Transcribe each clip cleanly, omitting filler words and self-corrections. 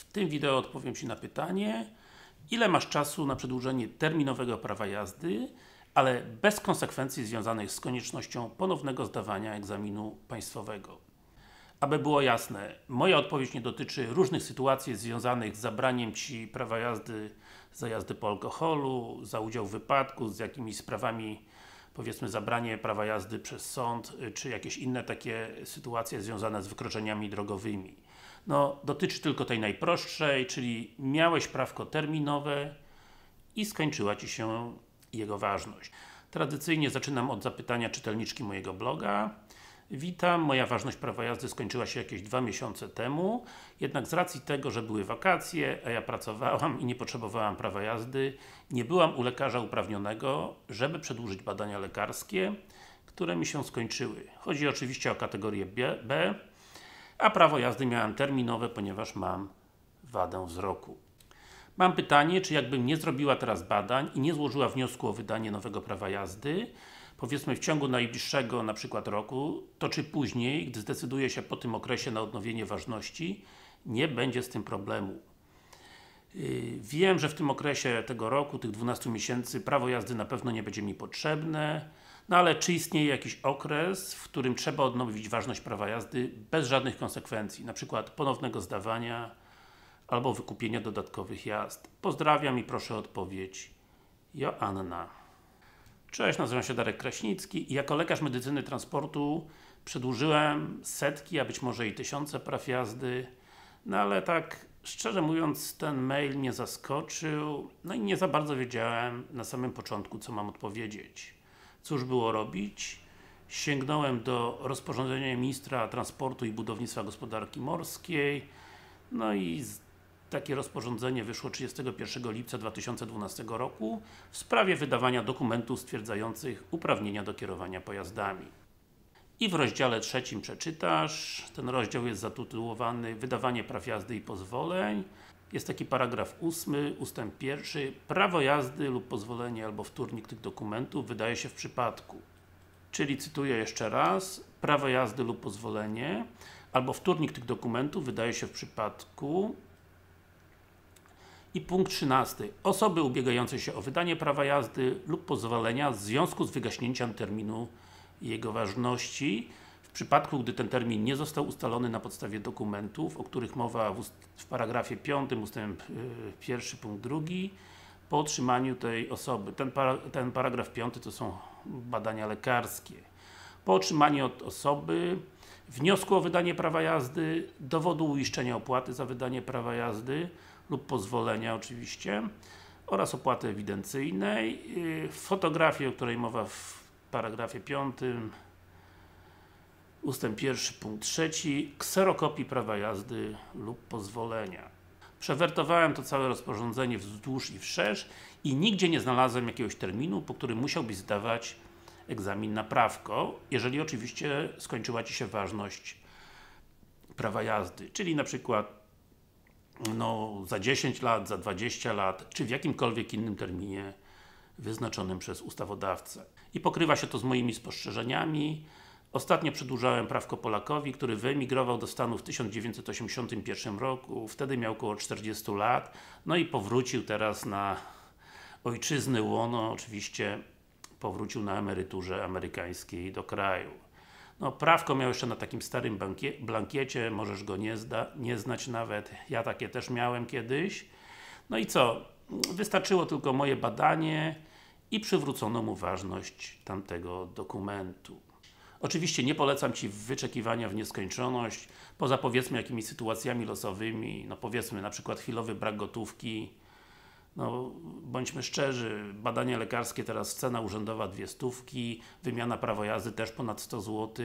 W tym wideo odpowiem Ci na pytanie, ile masz czasu na przedłużenie terminowego prawa jazdy, ale bez konsekwencji związanych z koniecznością ponownego zdawania egzaminu państwowego. Aby było jasne, moja odpowiedź nie dotyczy różnych sytuacji związanych z zabraniem Ci prawa jazdy za jazdę po alkoholu, za udział w wypadku, z jakimiś sprawami, powiedzmy zabranie prawa jazdy przez sąd, czy jakieś inne takie sytuacje związane z wykroczeniami drogowymi. Dotyczy tylko tej najprostszej, czyli miałeś prawko terminowe i skończyła Ci się jego ważność. Tradycyjnie zaczynam od zapytania czytelniczki mojego bloga. Witam, moja ważność prawa jazdy skończyła się jakieś 2 miesiące temu, jednak z racji tego, że były wakacje, a ja pracowałam i nie potrzebowałam prawa jazdy, nie byłam u lekarza uprawnionego, żeby przedłużyć badania lekarskie, które mi się skończyły. Chodzi oczywiście o kategorię B, a prawo jazdy miałem terminowe, ponieważ mam wadę wzroku. Mam pytanie, czy jakbym nie zrobiła teraz badań i nie złożyła wniosku o wydanie nowego prawa jazdy, powiedzmy w ciągu najbliższego na przykład roku, to czy później, gdy zdecyduję się po tym okresie na odnowienie ważności, nie będzie z tym problemu. Wiem, że w tym okresie tego roku, tych 12 miesięcy, prawo jazdy na pewno nie będzie mi potrzebne, ale czy istnieje jakiś okres, w którym trzeba odnowić ważność prawa jazdy bez żadnych konsekwencji, na przykład ponownego zdawania albo wykupienia dodatkowych jazd? Pozdrawiam i proszę o odpowiedź. Joanna. Cześć, nazywam się Darek Kraśnicki i jako lekarz medycyny transportu przedłużyłem setki, a być może i tysiące praw jazdy, ale tak szczerze mówiąc ten mail mnie zaskoczył, i nie za bardzo wiedziałem na samym początku, co mam odpowiedzieć. Cóż było robić? Sięgnąłem do rozporządzenia Ministra Transportu i Budownictwa Gospodarki Morskiej, i takie rozporządzenie wyszło 31 lipca 2012 roku w sprawie wydawania dokumentów stwierdzających uprawnienia do kierowania pojazdami. I w rozdziale 3 przeczytasz, ten rozdział jest zatytułowany Wydawanie praw jazdy i pozwoleń. Jest taki paragraf 8, ustęp 1. Prawo jazdy lub pozwolenie albo wtórnik tych dokumentów wydaje się w przypadku. Czyli cytuję jeszcze raz, prawo jazdy lub pozwolenie albo wtórnik tych dokumentów wydaje się w przypadku. I punkt 13. Osoby ubiegające się o wydanie prawa jazdy lub pozwolenia w związku z wygaśnięciem terminu jego ważności, w przypadku gdy ten termin nie został ustalony na podstawie dokumentów, o których mowa w paragrafie 5, ustęp 1, punkt 2, po otrzymaniu tej osoby. Ten paragraf 5 to są badania lekarskie. Po otrzymaniu od osoby wniosku o wydanie prawa jazdy, dowodu uiszczenia opłaty za wydanie prawa jazdy lub pozwolenia oczywiście oraz opłaty ewidencyjnej, fotografii, o której mowa w paragrafie 5, ustęp 1, punkt 3, kserokopii prawa jazdy lub pozwolenia. Przewertowałem to całe rozporządzenie wzdłuż i wszerz i nigdzie nie znalazłem jakiegoś terminu, po którym musiałbyś zdawać egzamin na prawko, jeżeli oczywiście skończyła Ci się ważność prawa jazdy, czyli na przykład za 10 lat, za 20 lat, czy w jakimkolwiek innym terminie wyznaczonym przez ustawodawcę. I pokrywa się to z moimi spostrzeżeniami. Ostatnio przedłużałem prawko Polakowi, który wyemigrował do Stanów w 1981 roku, wtedy miał około 40 lat, i powrócił teraz na ojczyzny łono, oczywiście powrócił na emeryturze amerykańskiej do kraju. Prawko miał jeszcze na takim starym blankiecie, możesz go nie znać nawet, ja takie też miałem kiedyś. I co? Wystarczyło tylko moje badanie i przywrócono mu ważność tamtego dokumentu. Oczywiście nie polecam Ci wyczekiwania w nieskończoność, poza powiedzmy jakimiś sytuacjami losowymi, powiedzmy na przykład chwilowy brak gotówki. Bądźmy szczerzy, badania lekarskie teraz cena urzędowa 200, wymiana prawa jazdy też ponad 100 zł.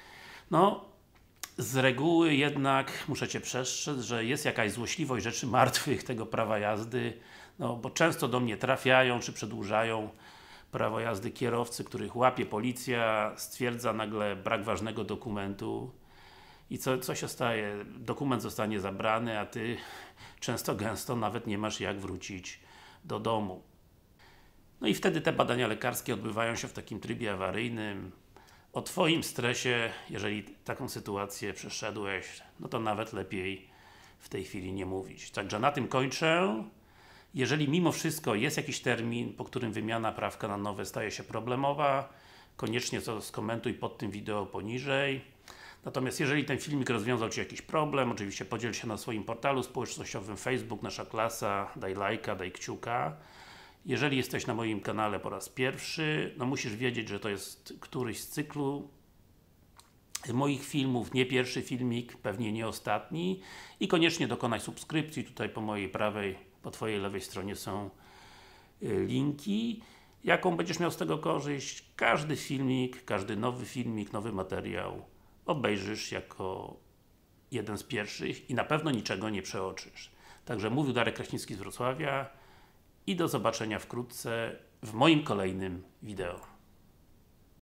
Z reguły jednak muszę Cię przestrzec, że jest jakaś złośliwość rzeczy martwych tego prawa jazdy, bo często do mnie trafiają, czy przedłużają prawo jazdy kierowcy, których łapie policja, stwierdza nagle brak ważnego dokumentu. I co się staje? Dokument zostanie zabrany, a Ty często gęsto nawet nie masz jak wrócić do domu. I wtedy te badania lekarskie odbywają się w takim trybie awaryjnym. O Twoim stresie, jeżeli taką sytuację przeszedłeś, to nawet lepiej w tej chwili nie mówić. Także na tym kończę. Jeżeli mimo wszystko jest jakiś termin, po którym wymiana prawka na nowe staje się problemowa, koniecznie to skomentuj pod tym wideo poniżej. Natomiast jeżeli ten filmik rozwiązał Ci jakiś problem, oczywiście podziel się na swoim portalu społecznościowym Facebook, Nasza Klasa, daj lajka, daj kciuka. Jeżeli jesteś na moim kanale po raz pierwszy, no musisz wiedzieć, że to jest któryś z cyklu moich filmów, nie pierwszy filmik, pewnie nie ostatni i koniecznie dokonaj subskrypcji, tutaj po mojej prawej, po Twojej lewej stronie są linki. Jaką będziesz miał z tego korzyść? Każdy filmik, każdy nowy filmik, nowy materiał obejrzysz jako jeden z pierwszych i na pewno niczego nie przeoczysz. Także mówił Darek Kraśnicki z Wrocławia i do zobaczenia wkrótce w moim kolejnym wideo.